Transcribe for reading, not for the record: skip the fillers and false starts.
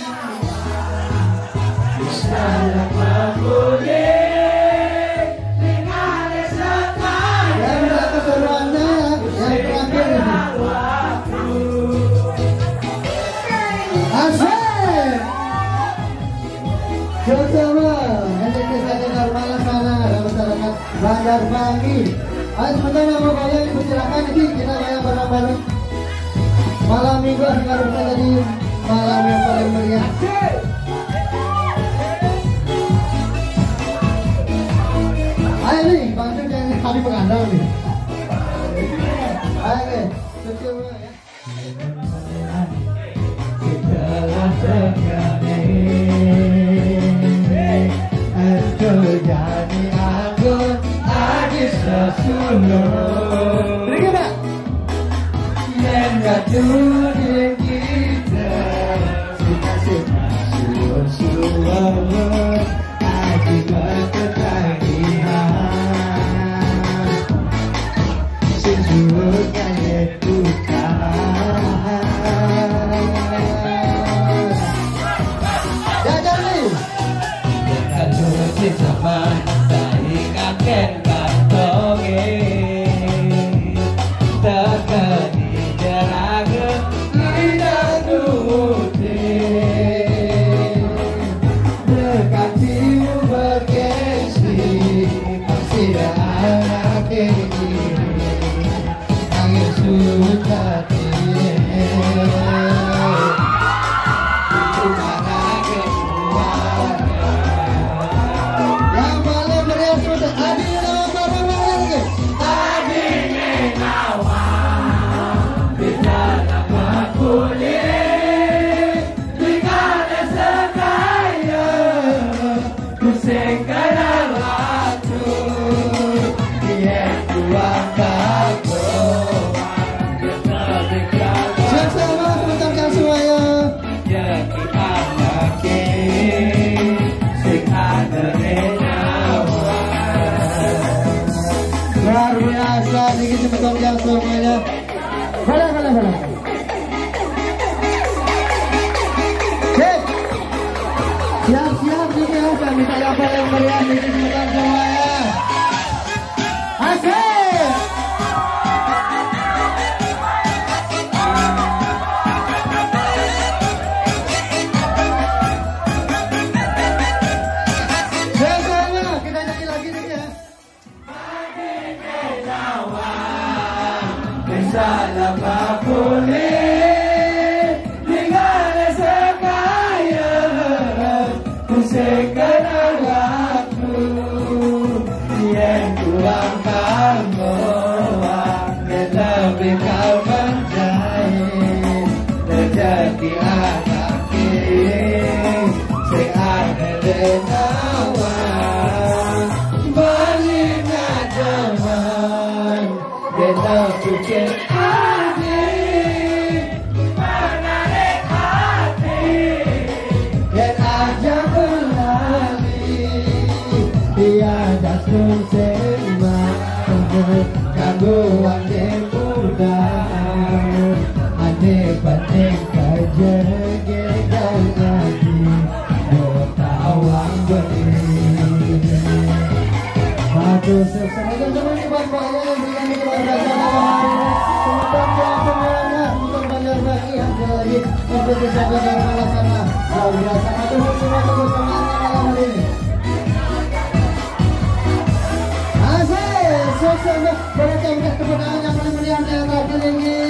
Banjar Pagi. Ayo sebentar mau kalian persilakan nanti kita bayar bareng-bareng. Malam minggu harus jadi malam yang paling meriah. Ayo nih, bantu yang kali mengandang nih. Ayo nih, coba ya. Setelah terjadi anggun lagi sesulur. Terima. Yang gaduh di kita, suka sulur akibat ketagihan. Sejujurnya bukan. Jajan nih. Zaman saingan ken kantonge tekeni jerageun lidah nuti dekati bergengsi pasti anak ini angin sukati luar biasa nih kita betul semuanya. Boleh. Siap juga ya, kami saya paling meriah nih kita betul semuanya. Asik. Kita nyanyi lagi nih ya. Salam boleh tinggal sekaya kusekan aku yang tuang kamu lebih kau menjahit terjadi anak ini sehat denawan balinya zaman kita cuci gangguan yang mudah aneh-aneh kejadian lagi bertawang beri bagus semuanya semuanya buat-buatnya yang berikan kepada semuanya untuk Banjar Pagi hasil lagi untuk bisa belajar malam sana luar biasa semua kebersamaan malam hari ini. Sukses berarti kemenangan yang paling meriah di antara